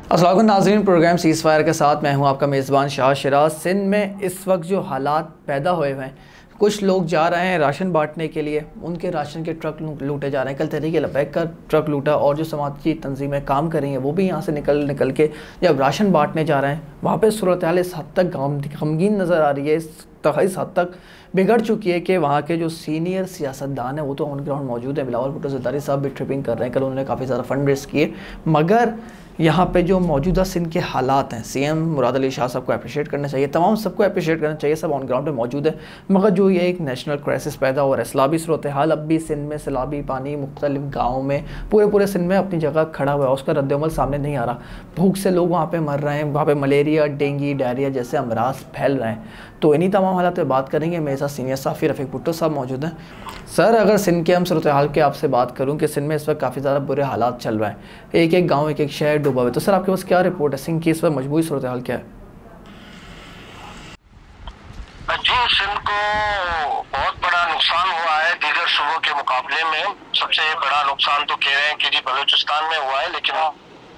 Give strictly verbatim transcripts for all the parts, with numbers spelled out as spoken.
अस्सलाम वालेकुम नाज़रीन, प्रोग्राम सीज़ फायर के साथ मैं हूं आपका मेज़बान शाह शिराज। सिंध में इस वक्त जो हालात पैदा हुए हुए हैं, कुछ लोग जा रहे हैं राशन बांटने के लिए, उनके राशन के ट्रक लूटे जा रहे हैं। कल तहरीक लबैक का ट्रक लूटा और जो समाजी तंजीमें काम कर रही हैं वो भी यहाँ से निकल निकल के जब राशन बांटने जा रहे हैं, वहाँ पर सूरत हाल इस हद तक गमगीन नज़र आ रही है, इस इस हद तक बिगड़ चुकी है कि वहाँ के जो सीनियर सियासतदान हैं वो तो ऑन ग्राउंड मौजूद है। बिलावल भुट्टो ज़रदारी साहब भी ट्रिपिंग कर रहे हैं, कल उन्होंने काफ़ी ज़्यादा फंड रेस किए, मगर यहाँ पे जो मौजूदा सिंध के हालात हैं, सीएम मुराद अली शाह साहब को अप्रिशिएट करना चाहिए, तमाम सबको अप्रिशिएट करना चाहिए, सब ऑन ग्राउंड पे मौजूद है। मगर जो ये एक नेशनल क्राइसिस पैदा हो रहा है, सैलाबी सूरत हाल अब भी सिंध में सैलाबी पानी मुख्तलिफ गाँव में पूरे पूरे सिंध में अपनी जगह खड़ा हुआ है, उसका रद्दअमल सामने नहीं आ रहा। भूख से लोग वहाँ पर मर रहे हैं, वहाँ पर मलेरिया, डेंगू, डायरिया जैसे अमराज फैल रहे हैं। तो इन्हीं तमाम हालात पे बात करेंगे। मेरे साथ सीनियर साफ़ी रफ़ीक भुट्टो साहब मौजूद हैं। सर, अगर सिंध के हम सूरत हाल के आपसे बात करूं कि सिंध में इस वक्त काफ़ी ज़्यादा बुरे हालात चल रहे हैं, एक एक गांव एक एक शहर डूबा हुआ है, तो सर आपके पास क्या रिपोर्ट है, सिंध की इस वक्त मजबूरी सूरत हाल क्या है? जी, सिंध को बहुत बड़ा नुकसान हुआ है दीगर सूबों के मुकाबले में। सबसे बड़ा नुकसान तो कह रहे हैं कि जी बलूचिस्तान में हुआ है, लेकिन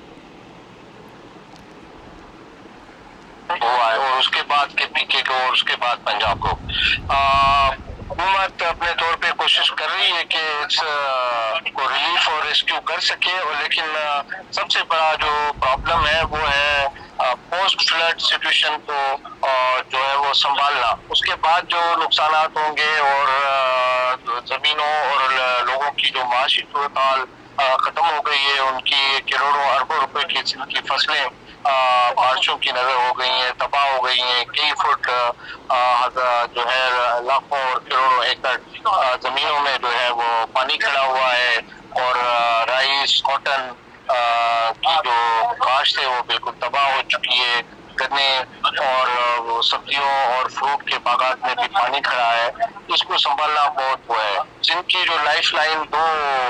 हुआ है और उसके बाद के पीके को और उसके बाद पंजाब को। हुकूमत अपने तौर पे कोशिश कर रही है कि इस को रिलीफ और रेस्क्यू कर सके, और लेकिन आ, सबसे बड़ा जो प्रॉब्लम है वो है पोस्ट फ्लड सिचुएशन को आ, जो है वो संभालना। उसके बाद जो नुकसान होंगे और जमीनों और लोगों की जो माशी सूरत हाल खत्म हो गई है, उनकी करोड़ों अरबों रुपए की की फसलें बारिशों की नजर हो गई हैं, तबाह हो गई हैं। कई फुट जो है लाखों और करोड़ों एकड़ जमीनों में जो है वो पानी खड़ा हुआ है, और राइस कॉटन की जो काश्त है वो बिल्कुल तबाह हो चुकी है। गन्ने और सब्जियों और फ्रूट के बागात में भी पानी खड़ा है। इसको संभालना बहुत वो है। जिनकी जो लाइफ लाइन दो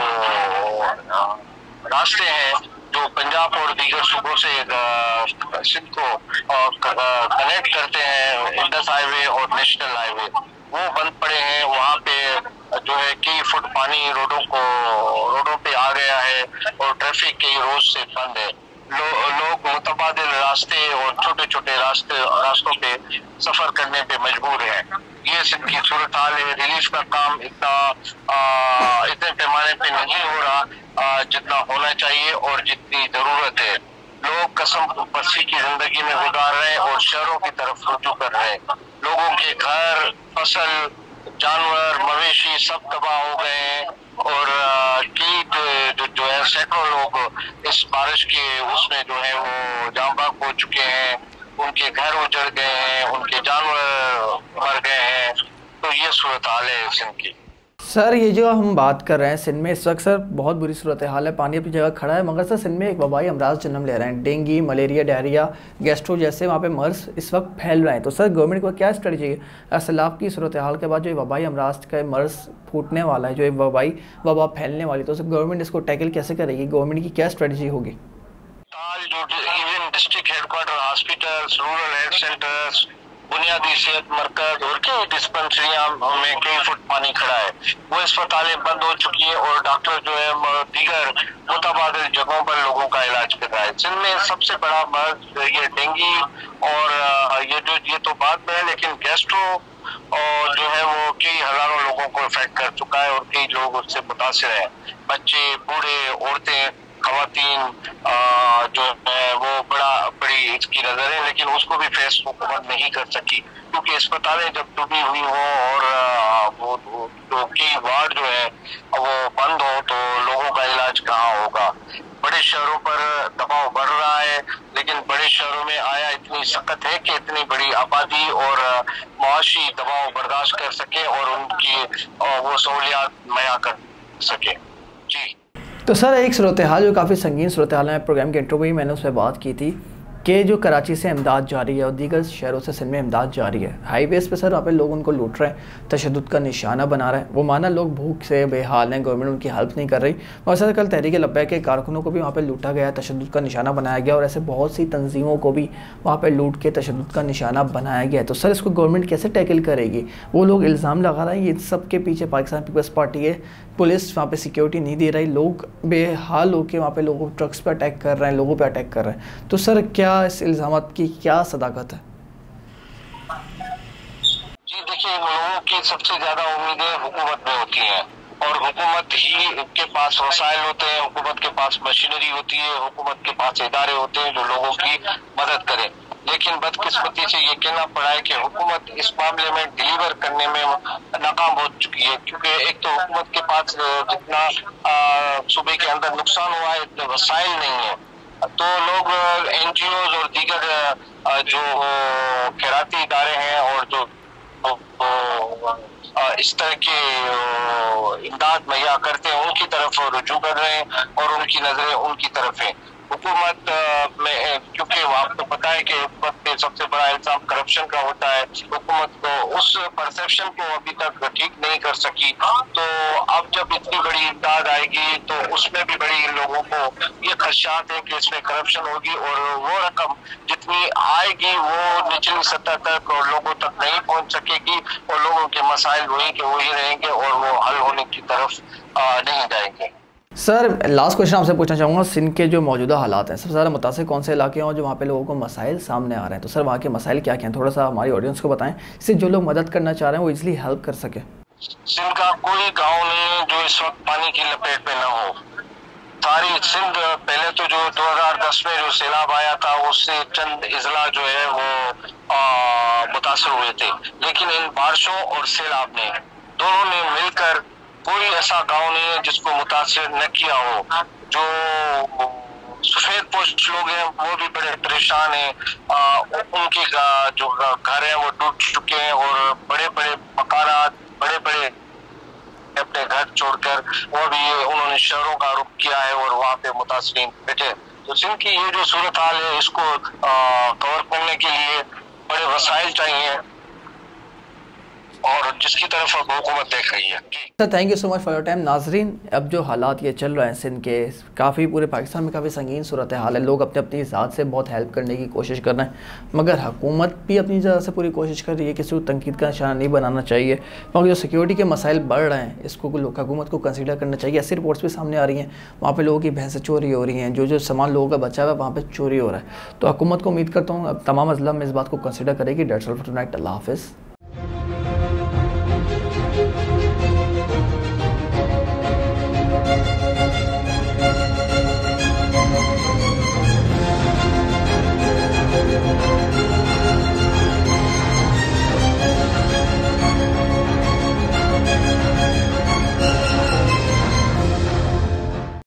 रास्ते हैं जो पंजाब और दीगर सूबों से सिंध को कनेक्ट करते हैं, इंडस हाईवे और नेशनल हाईवे, वो बंद पड़े हैं। वहाँ पे जो है कई फुट पानी रोडों को रोडों पे आ गया है और ट्रैफिक कई रोज से बंद है। लो, लोग मुतबादिल रास्ते और छोटे छोटे रास्ते रास्तों पे सफर करने पे मजबूर हैं। ये सिंध की सूरत हाल है। रिलीफ का काम इतना इतने पैमाने पे नहीं हो रहा आ, जितना होना चाहिए और जितनी जरूरत है। लोग कसम बसी की जिंदगी में गुजार रहे हैं और शहरों की तरफ रुजू कर रहे हैं। लोगों के घर, फसल, जानवर, मवेशी सब तबाह हो गए हैं, और कई जो, जो है सैकड़ों लोग इस बारिश के उसमें जो है वो जाम बाग हो चुके हैं। उनके घर उजड़ गए हैं, उनके जानवर मर गए हैं। तो ये सूरत हाल है सिंध की। सर, ये जो हम बात कर रहे हैं सिंध में इस वक्त सर बहुत बुरी सूरत हाल है, पानी अपनी जगह खड़ा है, मगर सर सिंध में एक वबाई अमराज जन्म ले रहे हैं। डेंगू, मलेरिया, डायरिया, गैस्ट्रो जैसे वहाँ पे मर्स इस वक्त फैल रहे हैं। तो सर गवर्नमेंट को क्या स्ट्रेटजी है सैलाब की सूरत हाल के बाद जो वबाई अमराज का मर्स फूटने वाला है, जो वबाई वबा फैलने वाली, तो सर गवर्नमेंट इसको टैकल कैसे करेगी? गवर्नमेंट की क्या स्ट्रेटजी होगी? District headquarter hospitals, rural health centres, बुनियादी सेहत मरकज और कई डिस्पेंसरियां में कई फुट पानी खड़ा है। वो अस्पतालें बंद हो चुकी है और डॉक्टर जो है दीगर मुतबादिल जगहों पर लोगों का इलाज कर रहा है। जिनमें सबसे बड़ा मर्ज ये डेंगू और ये जो ये तो बाद में है, लेकिन गैस्ट्रो और जो है वो कई हजारों लोगों को इफेक्ट कर चुका है और कई लोग उससे मुतासिर हैं। बच्चे, बूढ़े, औरतें, खवातीन जो है वो बड़ा बड़ी इसकी नजर है, लेकिन उसको भी फेस हुकूमत नहीं कर सकी क्योंकि अस्पतालें जब डूबी हुई हो और वो जो कई वार्ड जो है वो बंद हो तो लोगों का इलाज कहाँ होगा। बड़े शहरों पर दबाव बढ़ रहा है, लेकिन बड़े शहरों में आया इतनी सख्त है कि इतनी बड़ी आबादी और मुआशी दबाव बर्दाश्त कर सके और उनकी वो सहूलियात मुहैया कर सके। जी तो सर, एक सूरत हाल जो काफ़ी संगीन सूरत हाल है, प्रोग्राम के इंटरव्यू में मैंने उस पर बात की थी कि जो कराची से इमदाद जारी है और दीगर शहरों से सिंध में इमदाद जारी है, हाईवेज़ पे सर वहाँ पे लोग उनको लूट रहे हैं, तशद्दुद का निशाना बना रहे हैं। वो माना लोग भूख से बेहाल हैं, गवर्नमेंट उनकी हेल्प नहीं कर रही। और सर कल तहरीक लब्बैक के कारकुनों को भी वहाँ पे लूटा गया, तशद्दुद का निशाना बनाया गया, और ऐसे बहुत सी तंजीमों को भी वहाँ पर लूट के तशद्दुद का निशाना बनाया गया। तो सर इसको गवर्नमेंट कैसे टैकल करेगी? वो लोग इल्ज़ाम लगा रहे हैं ये सब के पीछे पाकिस्तान पीपल्स पार्टी है, पुलिस वहाँ पे सिक्योरिटी नहीं दे रही, लोग बेहाल होकर वहाँ पे लोगों ट्रक्स पे अटैक कर रहे हैं, लोगों पे अटैक कर रहे हैं। तो सर क्या इस इल्ज़ामात की क्या सदाकत है? जी देखिए, लोगों की सबसे ज्यादा उम्मीदें हुकूमत में होती हैं और हुकूमत ही के पास वसाइल होते हैं, हुकूमत के पास मशीनरी होती है, हुकूमत के पास इदारे होते हैं जो लोगों की मदद करें। लेकिन बदकिस्मती से ये कहना पड़ा है कि हुकूमत इस मामले में डिलीवर करने में नाकाम हो चुकी है, क्योंकि एक तो हुकूमत के पास जितना सूबे के अंदर नुकसान हुआ है इतने वसाइल नहीं है। तो लोग एनजीओ और दीगर जो खैराती इदारे हैं और जो इस तरह के इमदाद मुहैया करते हैं उनकी तरफ रुजू कर रहे हैं और उनकी नजरें उनकी तरफ है। हुकूमत में क्योंकि आपको पता है कि हुकूमत में सबसे बड़ा इल्जाम करप्शन का होता है, हुकूमत को उस परसेप्शन को अभी तक ठीक नहीं कर सकी। तो अब जब इतनी बड़ी इमदाद आएगी तो उसमें भी बड़ी लोगों को ये खदशात है कि इसमें करप्शन होगी और वो रकम जितनी आएगी वो निचली सतह तक और लोगों तक नहीं पहुंच सकेगी और लोगों के मसाइल वही के वही रहेंगे और वो हल होने की तरफ नहीं जाएंगे। सर लास्ट क्वेश्चन आपसे पूछना चाहूँगा, सिंध के जो मौजूदा हालात हैं सबसे ज़्यादा मुतासिर कौन से इलाके हैं जो वहाँ पे लोगों को मसाइल सामने आ रहे हैं? तो सर वहाँ के मसाइल क्या क्या हैं, थोड़ा सा हमारी ऑडियंस को बताएं, इससे जो लोग मदद करना चाह रहे हैं वो इजीली हेल्प कर सके। सिंध का कोई गांव नहीं है जो इस वक्त पानी की लपेट में ना हो। सारी सिंध पहले तो जो दो हज़ार दस में जो सैलाब आया था उससे चंद इजला जो है वो मुतासर हुए थे, लेकिन इन बारिशों और सैलाब ने दोनों ने मिलकर कोई ऐसा गांव नहीं है जिसको मुतासर न किया हो। जो सफेद पोस्ट लोग हैं वो भी बड़े परेशान हैं, उनके जो घर है वो टूट चुके हैं और बड़े बड़े मकानात बड़े बड़े अपने घर छोड़कर वो भी उन्होंने शहरों का रुख किया है और वहाँ पे मुतासरीन बैठे। तो सिंध की ये जो सूरत हाल है इसको कवर करने के लिए बड़े वसाइल चाहिए और जिसकी तरफ अब हुकूमत देख रही है। Sir thank you so much for your time. नाजरीन, अब जो हालात ये चल रहे हैं सिंध के, काफ़ी पूरे पाकिस्तान में काफ़ी संगीन सूरत हाल है, लोग अपने अपनी ज़ात से बहुत हेल्प करने की कोशिश कर रहे हैं, मगर हुकूमत भी अपनी ज़्यादा से पूरी कोशिश कर रही है, किसी को तनकीद का निशाना नहीं बनाना चाहिए, क्योंकि जो सिक्योरिटी के मसाइल बढ़ रहे हैं इसको हुकूमत को कंसीडर करना चाहिए। ऐसी रिपोर्ट्स भी सामने आ रही हैं वहाँ पर लोगों की भैंसें चोरी हो रही हैं, जो जो सामान लोगों का बचा हुआ है वहाँ पर चोरी हो रहा है। तो हुकूमत को उम्मीद करता हूँ अब तमाम अजला में इस बात को कंसीडर करेगी। That's all for tonight. अल्लाह हाफ़िज़।